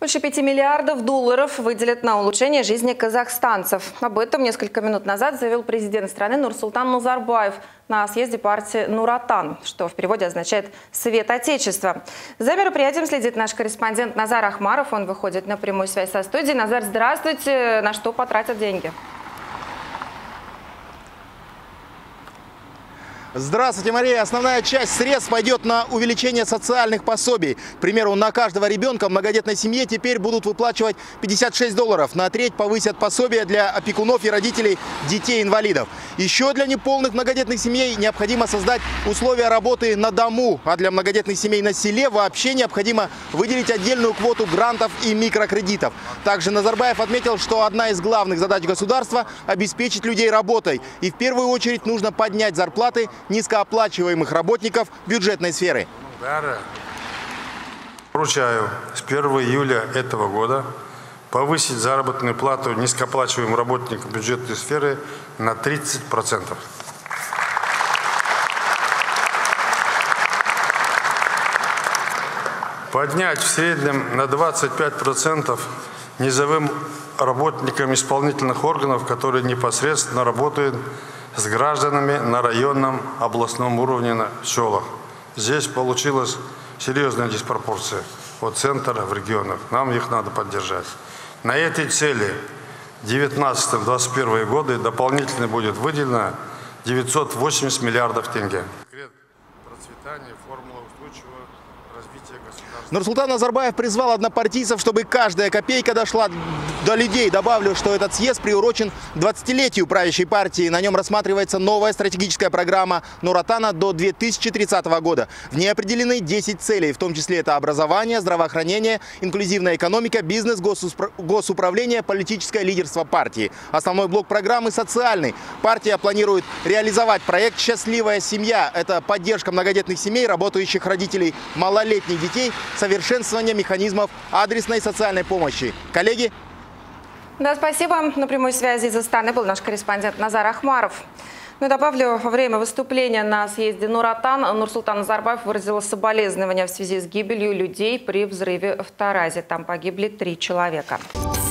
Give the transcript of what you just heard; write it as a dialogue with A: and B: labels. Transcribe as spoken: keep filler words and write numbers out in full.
A: Больше пяти миллиардов долларов выделят на улучшение жизни казахстанцев. Об этом несколько минут назад заявил президент страны Нурсултан Назарбаев на съезде партии «Нур-Отан», что в переводе означает «Свет Отечества». За мероприятием следит наш корреспондент Назар Ахмаров. Он выходит на прямую связь со студией. Назар, здравствуйте. На что потратят деньги?
B: Здравствуйте, Мария. Основная часть средств пойдет на увеличение социальных пособий. К примеру, на каждого ребенка в многодетной семье теперь будут выплачивать пятьдесят шесть долларов. На треть повысят пособия для опекунов и родителей детей-инвалидов. Еще для неполных многодетных семей необходимо создать условия работы на дому. А для многодетных семей на селе вообще необходимо выделить отдельную квоту грантов и микрокредитов. Также Назарбаев отметил, что одна из главных задач государства – обеспечить людей работой. И в первую очередь нужно поднять зарплаты низкооплачиваемых работников бюджетной сферы.
C: Поручаю с первого июля этого года повысить заработную плату низкооплачиваемым работникам бюджетной сферы на тридцать процентов. Поднять в среднем на двадцать пять процентов низовым работникам исполнительных органов, которые непосредственно работают с гражданами на районном, областном уровне на селах. Здесь получилась серьезная диспропорция от центра в регионах. Нам их надо поддержать. На этой цели девятнадцатый — двадцать первый годы дополнительно будет выделено девятьсот восемьдесят миллиардов тенге. Процветание, формула устойчивого развития государства.
B: Нурсултан Назарбаев призвал однопартийцев, чтобы каждая копейка дошла до людей. Добавлю, что этот съезд приурочен к двадцатилетию правящей партии. На нем рассматривается новая стратегическая программа Нур-Отана до две тысячи тридцатого года. В ней определены десять целей, в том числе это образование, здравоохранение, инклюзивная экономика, бизнес, госуправление, политическое лидерство партии. Основной блок программы социальный. Партия планирует реализовать проект «Счастливая семья». Это поддержка многодетных семей, работающих родителей малолетних детей, совершенствование механизмов адресной социальной помощи. Коллеги?
A: Да, спасибо. На прямой связи из Астаны был наш корреспондент Назар Ахмаров. Ну и добавлю, во время выступления на съезде Нур-Отан Нурсултан Назарбаев выразил соболезнования в связи с гибелью людей при взрыве в Таразе. Там погибли три человека.